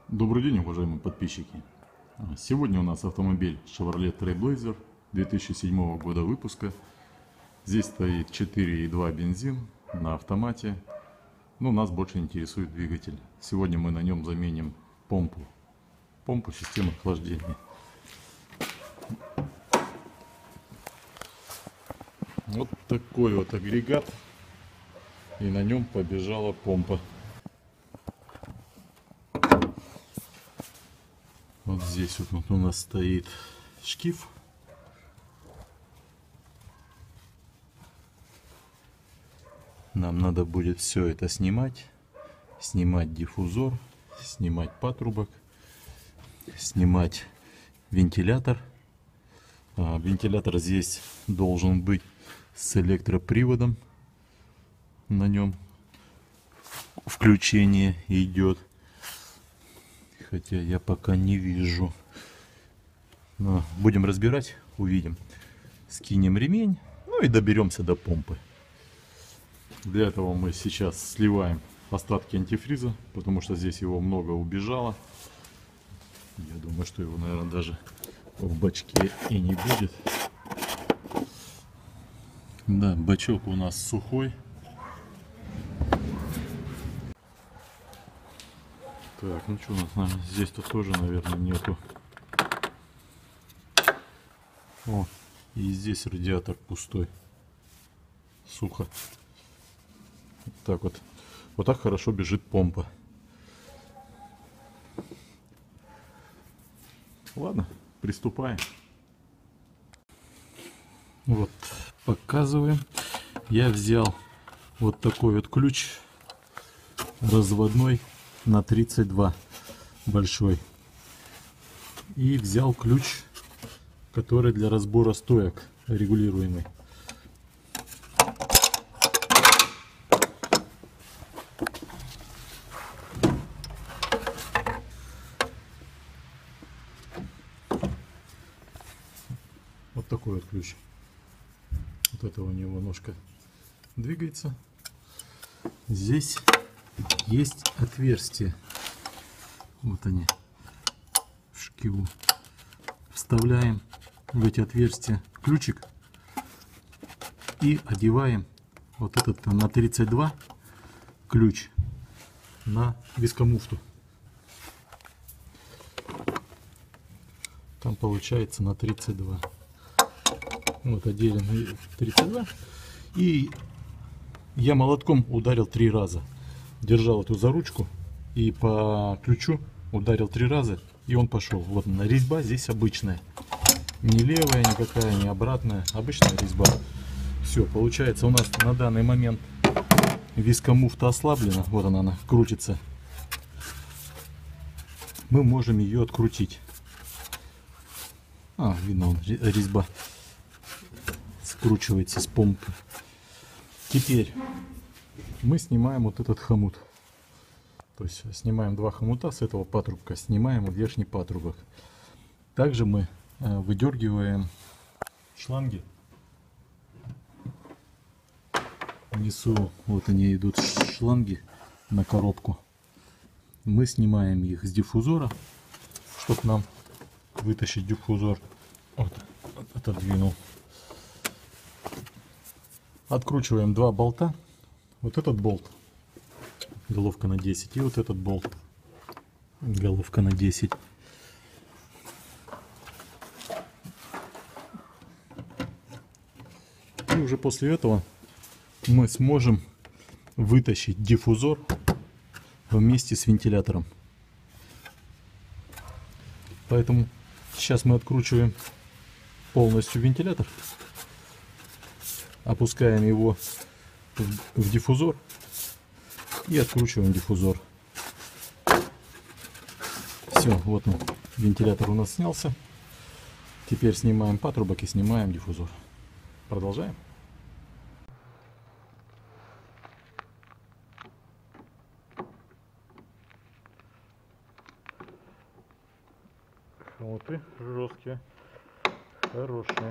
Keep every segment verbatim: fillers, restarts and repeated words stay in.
Добрый день, уважаемые подписчики! Сегодня у нас автомобиль Chevrolet Trailblazer две тысячи седьмого года выпуска. Здесь стоит четыре и два бензин на автомате. Но нас больше интересует двигатель. Сегодня мы на нем заменим помпу. Помпу системы охлаждения. Вот такой вот агрегат. И на нем побежала помпа. Вот здесь вот у нас стоит шкив. Нам надо будет все это снимать. Снимать диффузор, снимать патрубок, снимать вентилятор. А, вентилятор здесь должен быть с электроприводом. На нем включение идет. Хотя я пока не вижу. Но будем разбирать, увидим. Скинем ремень, ну и доберемся до помпы. Для этого мы сейчас сливаем остатки антифриза, потому что здесь его много убежало. Я думаю, что его, наверное, даже в бачке и не будет. Да, бачок у нас сухой. Так, ну что у нас, здесь-то тоже, наверное, нету. О, и здесь радиатор пустой. Сухо. Вот так вот. Вот так хорошо бежит помпа. Ладно, приступаем. Вот, показываем. Я взял вот такой вот ключ разводной на тридцать два большой, и взял ключ, который для разбора стоек регулируемый. Вот такой вот ключ. Вот это у него ножка двигается. Здесь есть отверстия. Вот они в шкиву. Вставляем в эти отверстия ключик и одеваем вот этот на тридцать два ключ на вискомуфту. Там получается на тридцать два. Вот одели на тридцать два. И я молотком ударил три раза. Держал эту за ручку и по ключу ударил три раза, и он пошел. Вот она, резьба здесь обычная, не левая никакая, не обратная, обычная резьба. Все, получается у нас на данный момент вискомуфта ослаблена. Вот она, она крутится. Мы можем ее открутить. А, видно, он, резьба скручивается с помпы. Теперь мы снимаем вот этот хомут. То есть снимаем два хомута с этого патрубка, снимаем верхний патрубок. Также мы выдергиваем шланги. Внизу вот они идут, шланги на коробку. Мы снимаем их с диффузора, чтобы нам вытащить диффузор. Вот, отодвинул. Откручиваем два болта. Вот этот болт, головка на десять, и вот этот болт, головка на десять. И уже после этого мы сможем вытащить диффузор вместе с вентилятором. Поэтому сейчас мы откручиваем полностью вентилятор, опускаем его в диффузор и откручиваем диффузор. Все, вот он, вентилятор у нас снялся. Теперь снимаем патрубок и снимаем диффузор. Продолжаем. Хомуты жесткие, хорошие.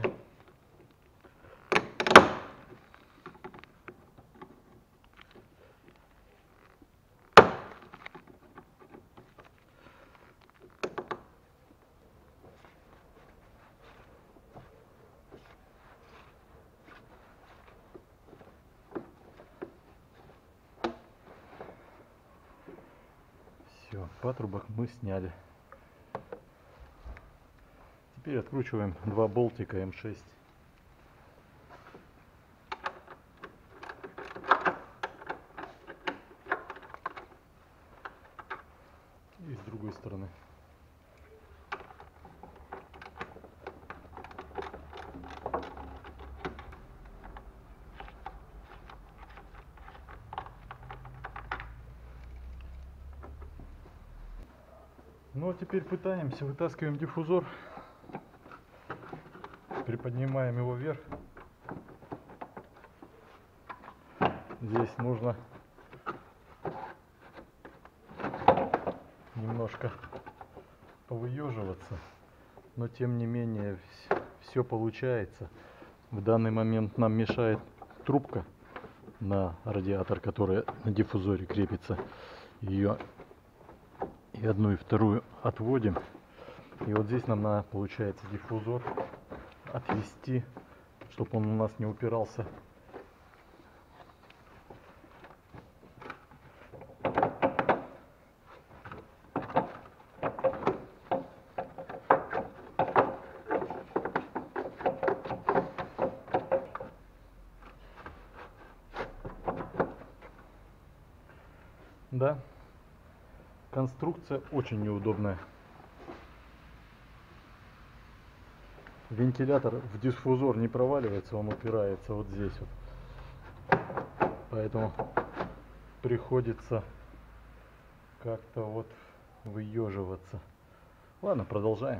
Все, патрубок мы сняли. Теперь откручиваем два болтика эм шесть. И с другой стороны. Ну а теперь пытаемся, вытаскиваем диффузор, приподнимаем его вверх. Здесь нужно немножко повыеживаться, но тем не менее все получается. В данный момент нам мешает трубка на радиатор, которая на диффузоре крепится. Ее и одну, и вторую отводим. И вот здесь нам надо, получается, диффузор отвести, чтобы он у нас не упирался. Да, конструкция очень неудобная. Вентилятор в диффузор не проваливается, он упирается вот здесь вот. Поэтому приходится как-то вот выеживаться. Ладно, продолжаем.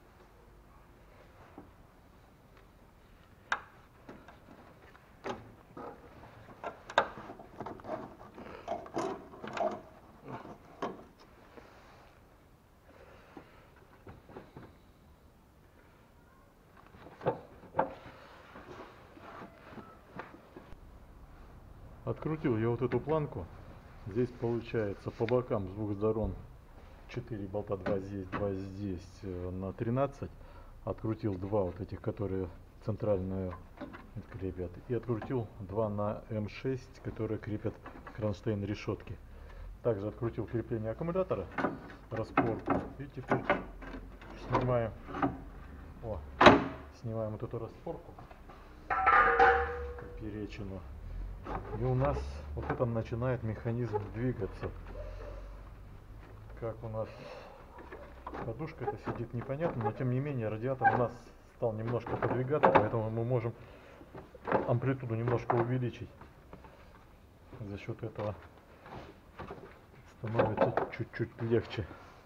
Открутил я вот эту планку. Здесь получается по бокам с двух сторон четыре болта, два здесь, два здесь, на тринадцать. Открутил два вот этих, которые центральную крепят. И открутил два на эм шесть, которые крепят кронштейн решетки. Также открутил крепление аккумулятора, распорку. И теперь снимаем, о, снимаем вот эту распорку, поперечину. И у нас вот это начинает механизм двигаться. Как у нас подушка это сидит, непонятно, но тем не менее радиатор у нас стал немножко подвигаться, поэтому мы можем амплитуду немножко увеличить. За счет этого становится чуть-чуть легче.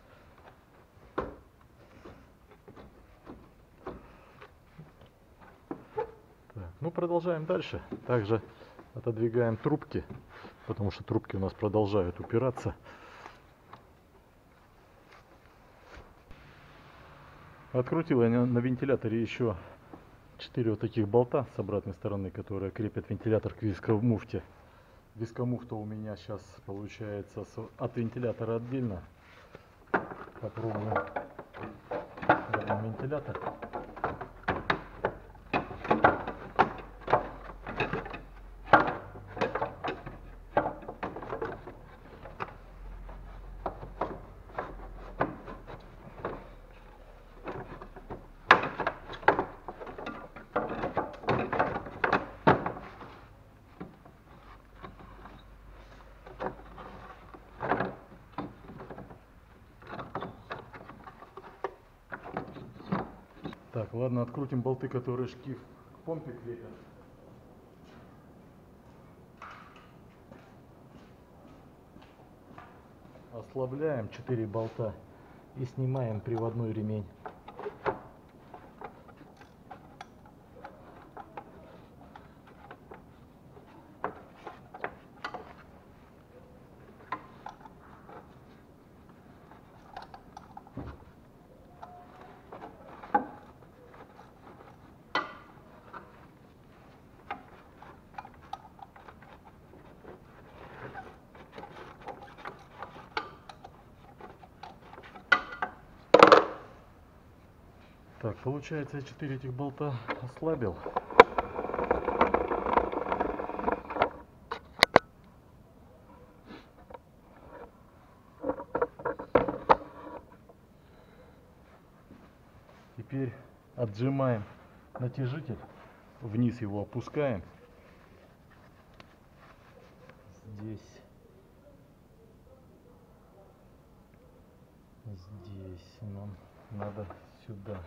Так, ну продолжаем дальше. Также отодвигаем трубки, потому что трубки у нас продолжают упираться. Открутил я на вентиляторе еще четыре вот таких болта с обратной стороны, которые крепят вентилятор к вискомуфте. Вискомуфта у меня сейчас получается от вентилятора отдельно. Попробуем вентилятор. Так, ладно, открутим болты, которые шкив к помпе крепят. Ослабляем четыре болта и снимаем приводной ремень. Так, получается, я четыре этих болта ослабил. Теперь отжимаем натяжитель, вниз его опускаем. Здесь, здесь нам надо сюда.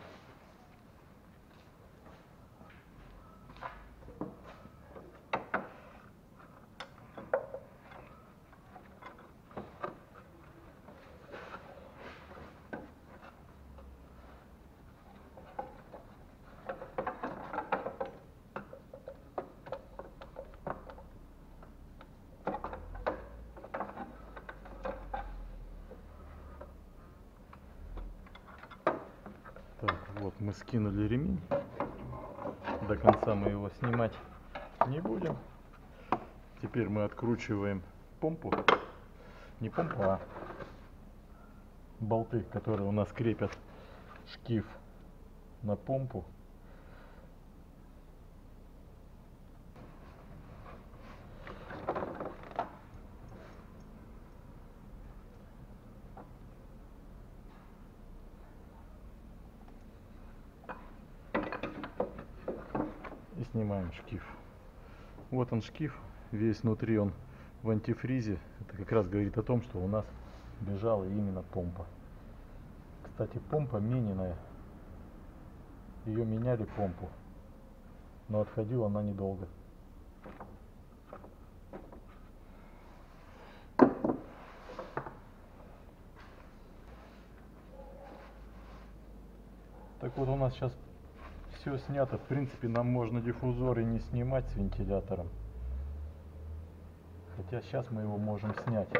Так, вот мы скинули ремень. До конца мы его снимать не будем. Теперь мы откручиваем помпу. Не помпу, а болты, которые у нас крепят шкив на помпу. И снимаем шкив. Вот он шкив, весь внутри он в антифризе. Это как раз говорит о том, что у нас бежала именно помпа. Кстати, помпа мененная. Ее меняли помпу, но отходила она недолго. Так вот, у нас сейчас все снято. В принципе, нам можно диффузор и не снимать с вентилятором. Хотя сейчас мы его можем снять.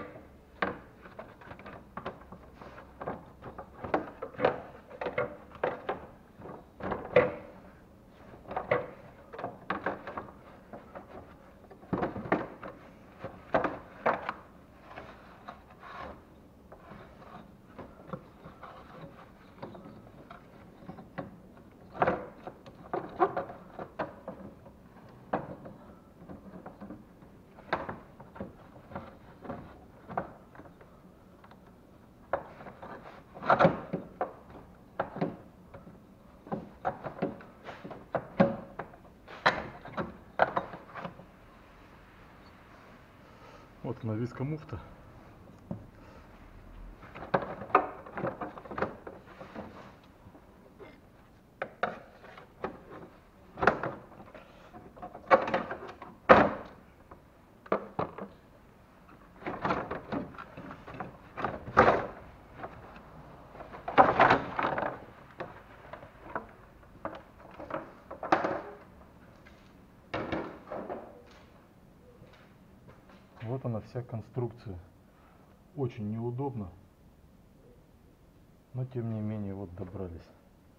Вот навеска муфта. Вот она вся конструкция. Очень неудобно, но тем не менее вот добрались.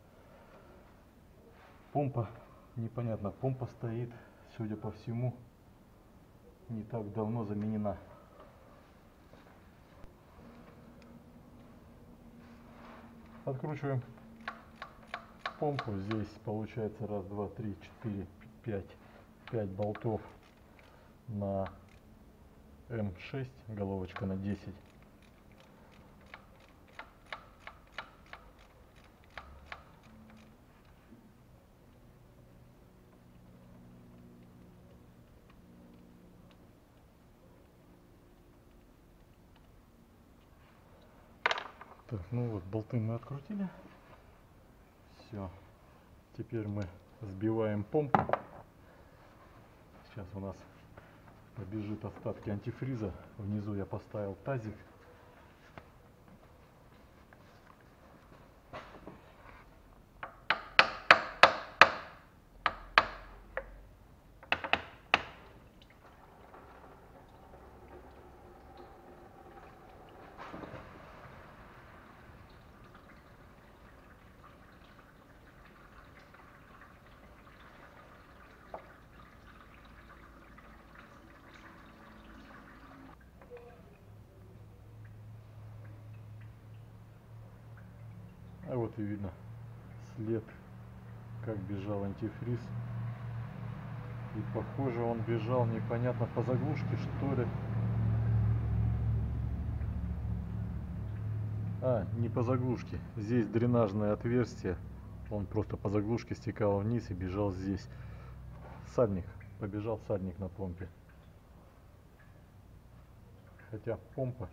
Помпа, непонятно, помпа стоит, судя по всему, не так давно заменена. Откручиваем помпу. Здесь получается раз, два, три, четыре, пять, пять болтов на эм шесть, головочка на десять. Так, ну вот, болты мы открутили. Все. Теперь мы сбиваем помпу. Сейчас у нас побежит остатки антифриза. Внизу я поставил тазик. А вот и видно след, как бежал антифриз. И похоже, он бежал непонятно по заглушке, что ли. А, не по заглушке. Здесь дренажное отверстие Он просто по заглушке стекал вниз и бежал здесь. Сальник. Побежал сальник на помпе. Хотя помпа.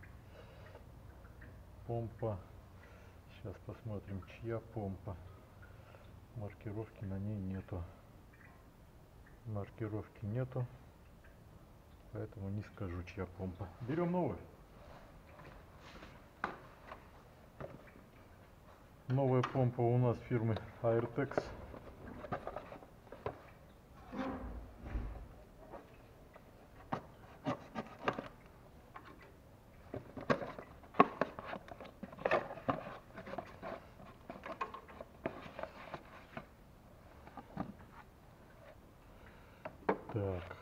Помпа. Сейчас посмотрим, чья помпа. Маркировки на ней нету. Маркировки нету. Поэтому не скажу, чья помпа. Берем новую. Новая помпа у нас фирмы Airtex. Так.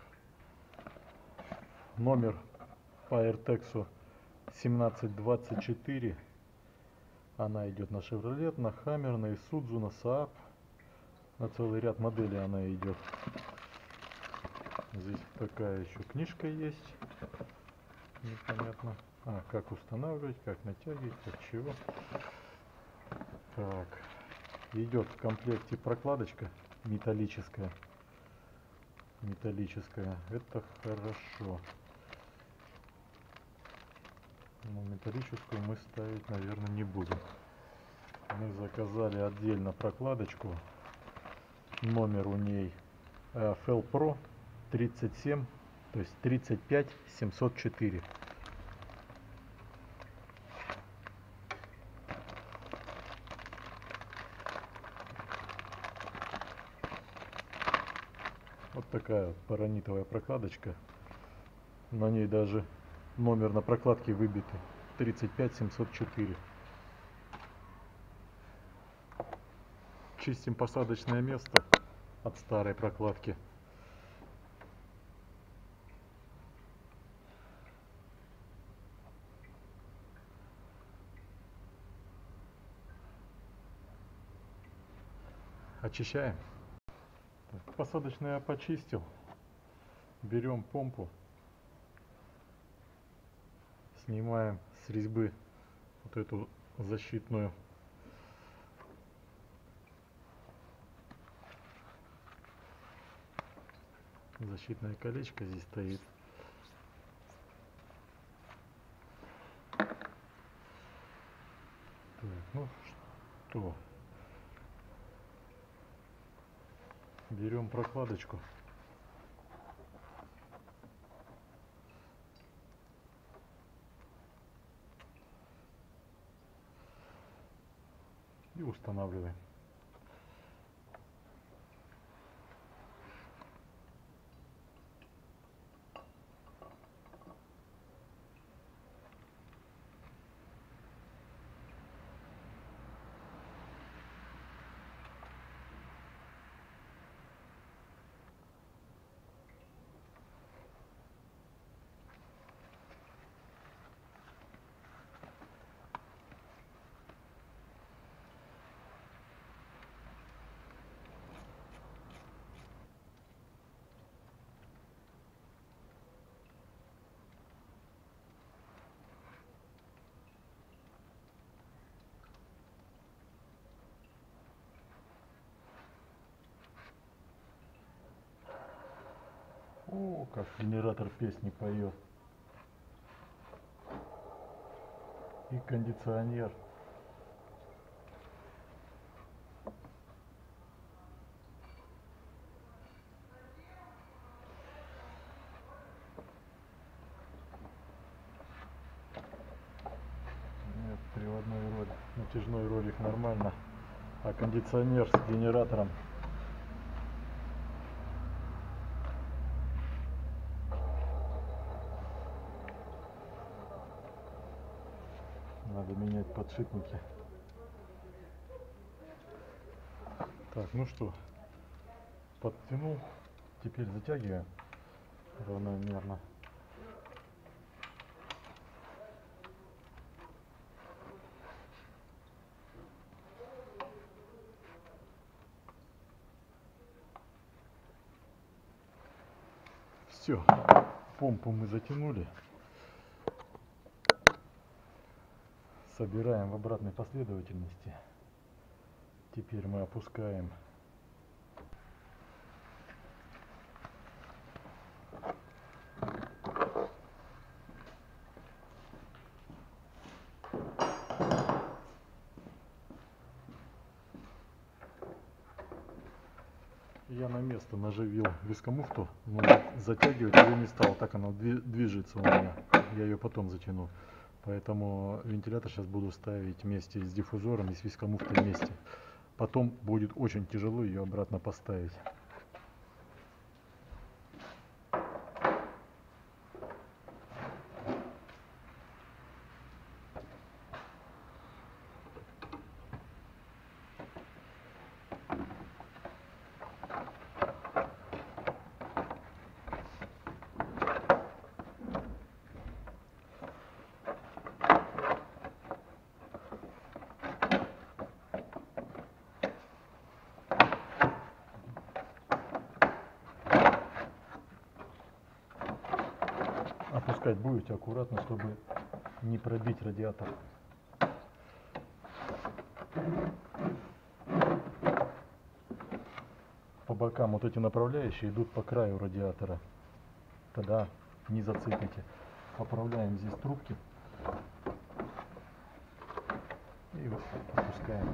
Номер по Airtex семнадцать двадцать четыре. Она идет на Chevrolet, на Hammer, на Isuzu, на Saab. На целый ряд моделей она идет. Здесь такая еще книжка есть. Непонятно. А, как устанавливать, как натягивать, как чего. Так. Идет в комплекте прокладочка металлическая. Металлическая. Это хорошо. Но металлическую мы ставить, наверное, не будем. Мы заказали отдельно прокладочку. Номер у ней Felpro тридцать семь, то есть тридцать пять семьсот четыре. Вот такая вот паранитовая прокладочка. На ней даже номер на прокладке выбитый. тридцать пять семьсот четыре. Чистим посадочное место от старой прокладки. Очищаем. Так, посадочное я почистил. Берем помпу. Снимаем с резьбы вот эту защитную. Защитное колечко здесь стоит. Так, ну что? Берем прокладочку. И устанавливаем. О, как генератор песни поет. И кондиционер. Нет, приводной ролик. Натяжной ролик нормально. А кондиционер с генератором. Надо менять подшипники. Так, ну что, подтянул. Теперь затягиваем равномерно. Все, помпу мы затянули. Собираем в обратной последовательности. Теперь мы опускаем я на место наживил вискомуфту, но затягивать ее не стал, так она движется у меня, я ее потом затяну. Поэтому вентилятор сейчас буду ставить вместе с диффузором и с вискомуфтой вместе. Потом будет очень тяжело ее обратно поставить. Опускать будете аккуратно, чтобы не пробить радиатор. По бокам вот эти направляющие идут по краю радиатора, тогда не зацепите. Поправляем здесь трубки и вот опускаем.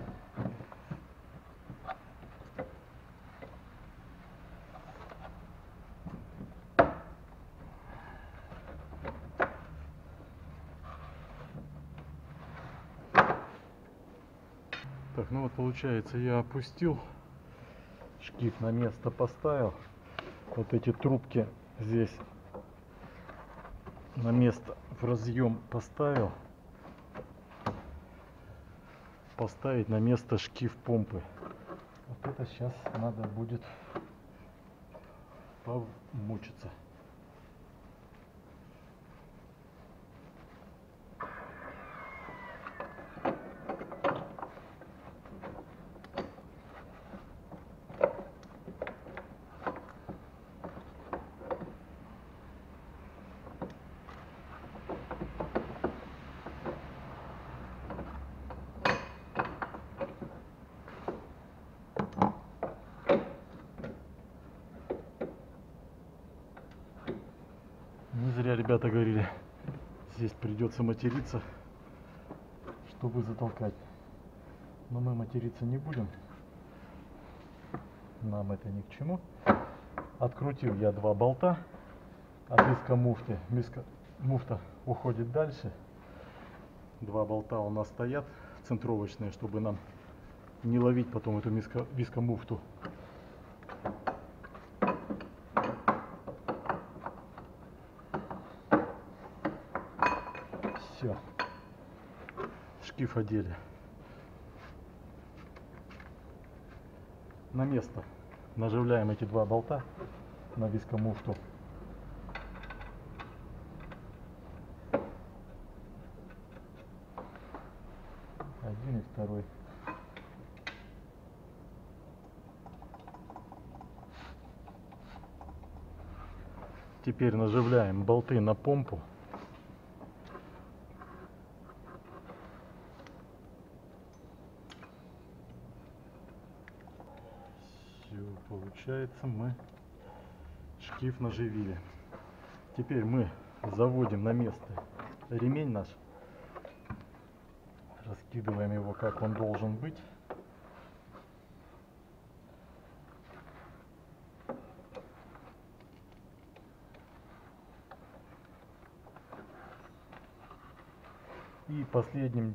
Так, ну вот получается, я опустил, шкив на место поставил, вот эти трубки здесь на место в разъем поставил, поставить на место шкив помпы. Вот это сейчас надо будет помучиться. Не зря ребята говорили, здесь придется материться, чтобы затолкать. Но мы материться не будем. Нам это ни к чему. Открутил я два болта от вискомуфты. Муфта уходит дальше. Два болта у нас стоят центровочные, чтобы нам не ловить потом эту вискомуфту. Все, шкив одели. На место наживляем эти два болта на вискомуфту. Один и второй. Теперь наживляем болты на помпу. Все, получается, мы шкив наживили. Теперь мы заводим на место ремень наш. Раскидываем его, как он должен быть. И последним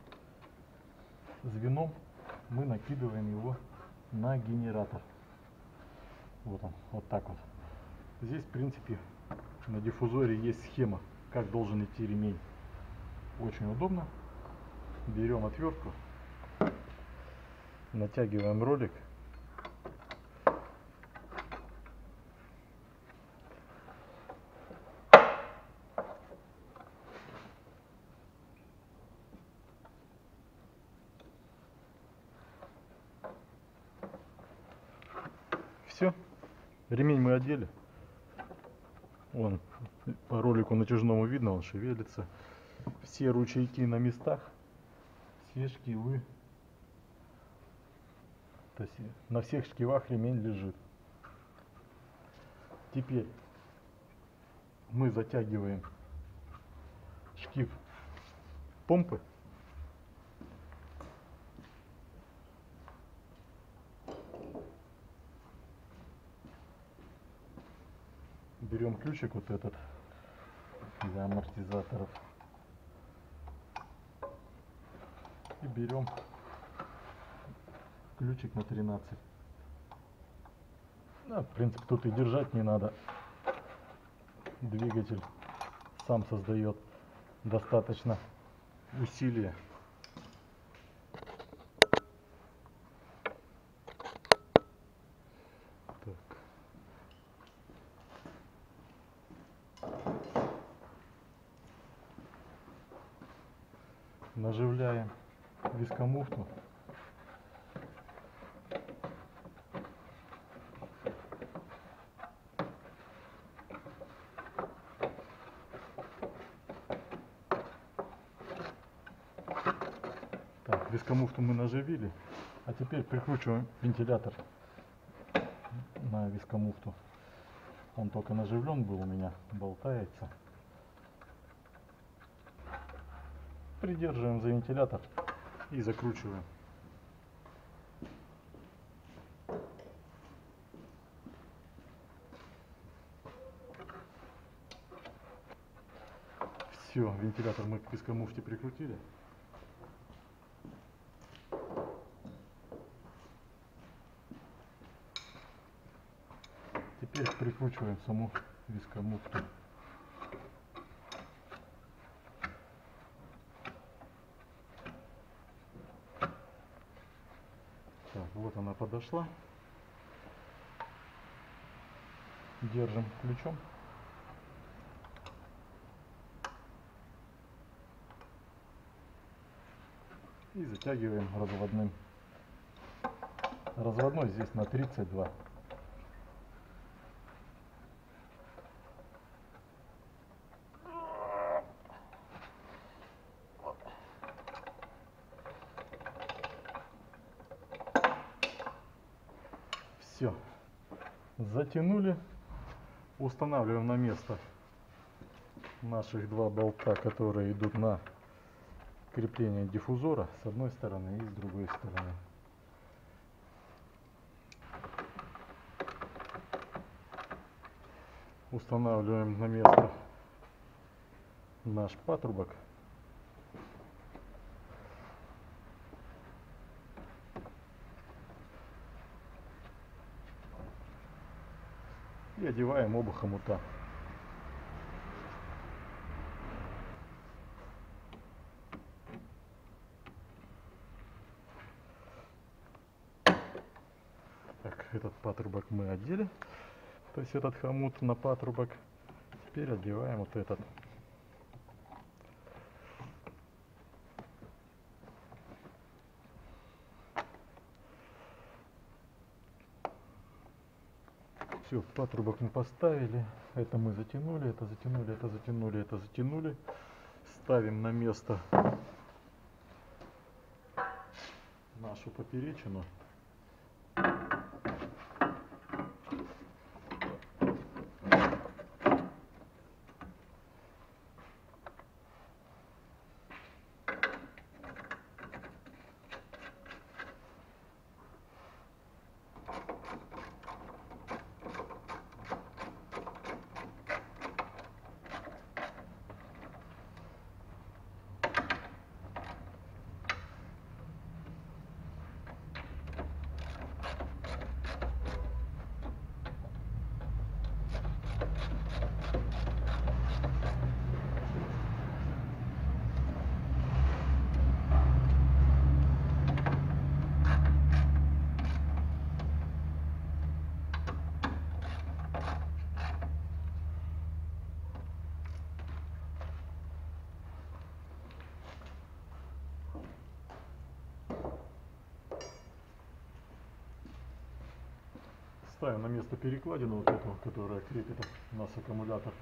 звеном мы накидываем его на генератор. Вот он, вот так вот. Здесь, в принципе, на диффузоре есть схема, как должен идти ремень. Очень удобно. Берем отвертку, натягиваем ролик. Все, ремень мы одели. Вон по ролику натяжному видно, он шевелится. Все ручейки на местах. Все шкивы То есть на всех шкивах ремень лежит. Теперь мы затягиваем шкив помпы. Берем ключик вот этот для амортизаторов и берем ключик на тринадцать. Да, в принципе, тут и держать не надо. Двигатель сам создает достаточно усилия. Так. Наживляем вискомуфту. Так, вискомуфту мы наживили, а теперь прикручиваем вентилятор на вискомуфту. Он только наживлен был у меня, болтается. Придерживаем за вентилятор и закручиваем. Все, вентилятор мы к вискомуфте прикрутили. Теперь прикручиваем саму вискомуфту. Так, вот она подошла. Держим ключом. И затягиваем разводным. Разводной здесь на тридцать два. Все. Затянули. Устанавливаем на место наших два болта, которые идут на крепление диффузора с одной стороны и с другой стороны. Устанавливаем на место наш патрубок. И одеваем оба хомута. Так, этот патрубок мы одели, то есть этот хомут на патрубок. Теперь одеваем вот этот. Все, патрубок мы поставили, это мы затянули, это затянули, это затянули, это затянули. Ставим на место нашу поперечину. Ставим на место перекладину вот эту, которая крепит у нас аккумулятор.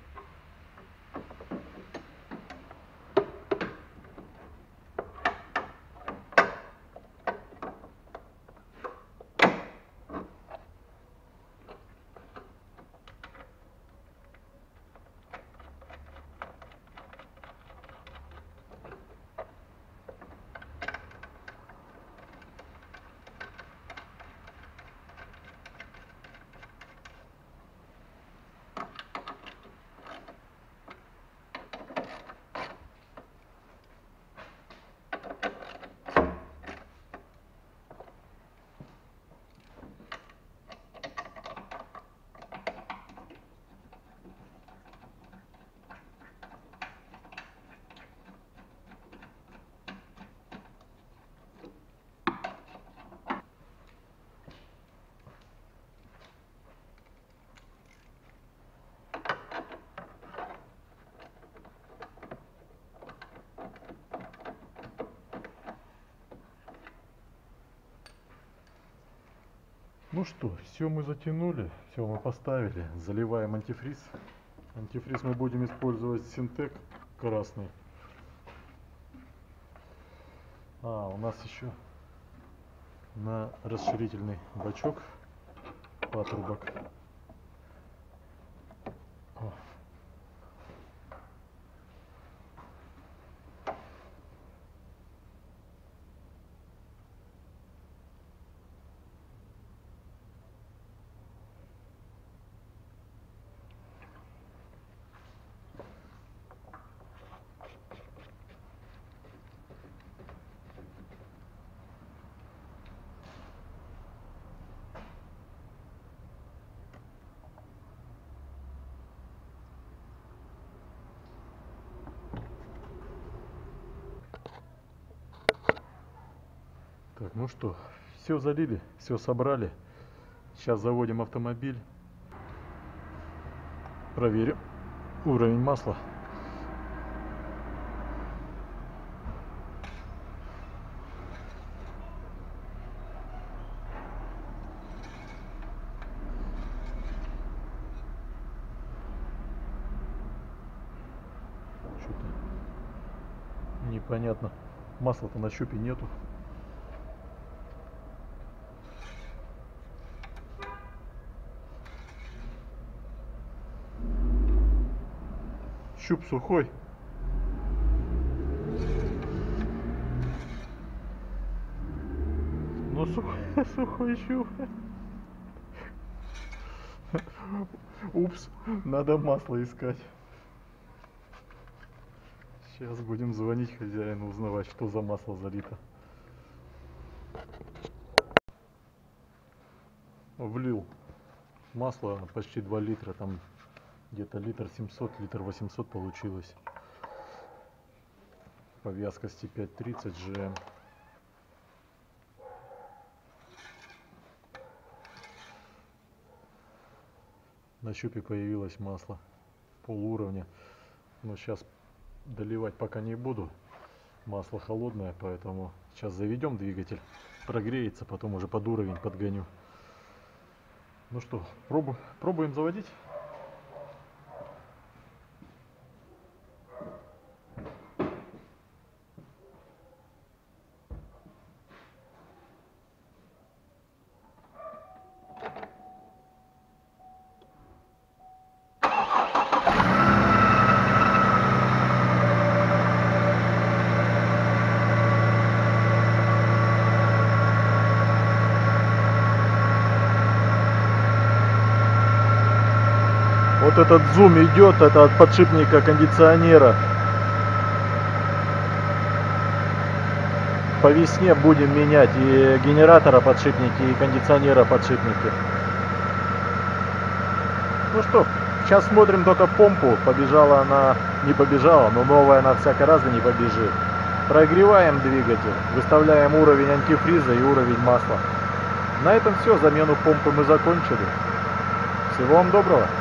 Ну что, все мы затянули, все мы поставили. Заливаем антифриз. Антифриз мы будем использовать Синтек красный. А, у нас еще на расширительный бачок патрубок. О. Так, ну что, все залили, все собрали. Сейчас заводим автомобиль. Проверим уровень масла. Что-то непонятно. Масла-то на щупе нету. Щуп сухой. Ну сухой, сухой щуп. Упс, надо масло искать. Сейчас будем звонить хозяину, узнавать, что за масло залито. Влил масло почти два литра, там где-то литр семьсот, литр восемьсот получилось. По вязкости пять тридцать джи эм. На щупе появилось масло пол уровня, но сейчас доливать пока не буду. Масло холодное, поэтому сейчас заведем двигатель, прогреется, потом уже под уровень подгоню. Ну что, пробу, пробуем заводить. Вот этот зум идет, это от подшипника кондиционера. По весне будем менять и генератора подшипники, и кондиционера подшипники. Ну что, сейчас смотрим только помпу. Побежала она, не побежала, но новая она всяко раза не побежит. Прогреваем двигатель, выставляем уровень антифриза и уровень масла. На этом все, замену помпы мы закончили. Всего вам доброго.